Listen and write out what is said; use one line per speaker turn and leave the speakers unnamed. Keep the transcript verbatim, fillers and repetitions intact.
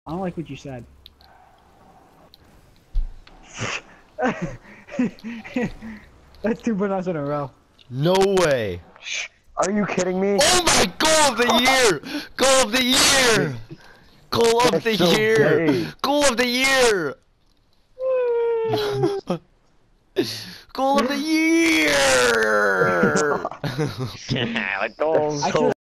I don't like what you said. That's two bananas in a row.
No way.
Are you kidding me?
Oh my goal of the year! Goal of the year! Goal of
That's
the
so
year!
gay.
Goal of the year! Goal of the year!
Like, oh,
I
so
should